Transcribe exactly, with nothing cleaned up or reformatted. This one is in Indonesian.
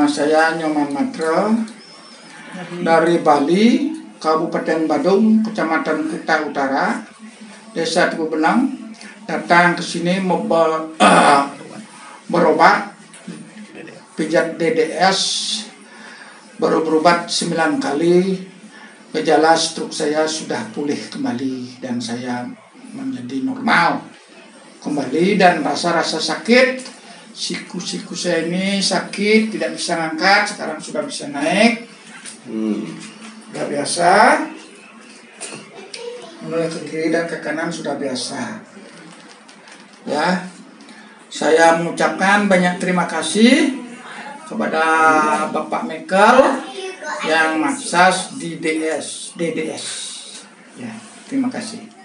Nama saya Nyoman Matra dari Bali, Kabupaten Badung, Kecamatan Kuta Utara, Desa Tugu Benang. Datang ke sini mau ber, uh, berobat, pijat D D S, baru berobat sembilan kali. Gejala stroke saya sudah pulih kembali dan saya menjadi normal kembali, dan rasa-rasa sakit siku-siku saya ini sakit, tidak bisa ngangkat, sekarang sudah bisa naik. Hmm. Sudah biasa. Mulai ke kiri dan ke kanan sudah biasa. Ya. Saya mengucapkan banyak terima kasih kepada Bapak Michael yang maksas D D S, D D S. Ya, terima kasih.